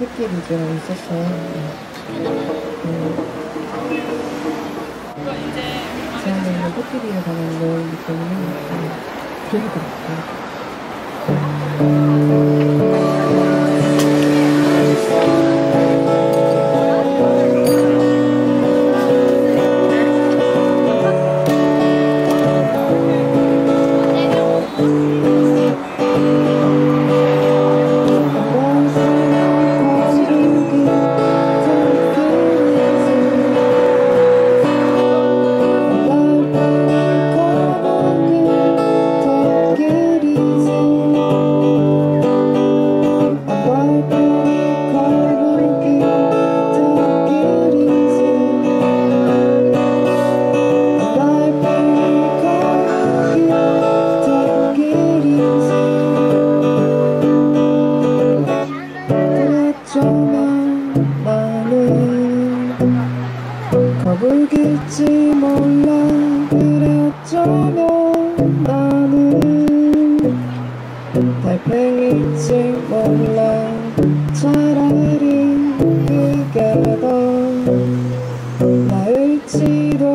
햇길이가 있었어요. 제안되는 햇길이에 관한 내용이기 때문에 그런 것 같아요. 나는 거북일지 몰라. 그래 어쩌면 나는 달팽이일지 몰라. 차라리 그게 더 나을지도